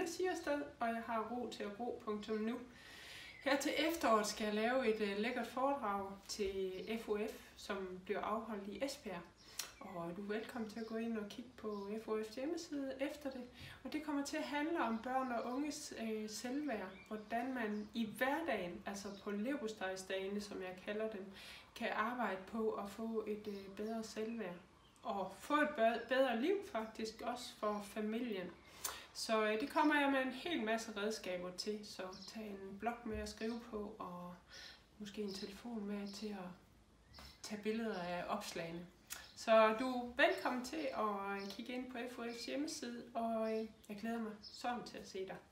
Anna Siersted, og jeg har ro-til-at-gro.nu. Her til efteråret skal jeg lave et lækkert foredrag til FOF, som bliver afholdt i Esbjerg. Og du er velkommen til at gå ind og kigge på FOF's hjemmeside efter det. Og det kommer til at handle om børn og unges selvværd. Hvordan man i hverdagen, altså på leverpostejsdagene, som jeg kalder dem, kan arbejde på at få et bedre selvværd. Og få et bedre liv faktisk, også for familien. Så det kommer jeg med en hel masse redskaber til. Så tag en blok med at skrive på, og måske en telefon med til at tage billeder af opslagene. Så du er velkommen til at kigge ind på FOF's hjemmeside, og jeg glæder mig sådan til at se dig.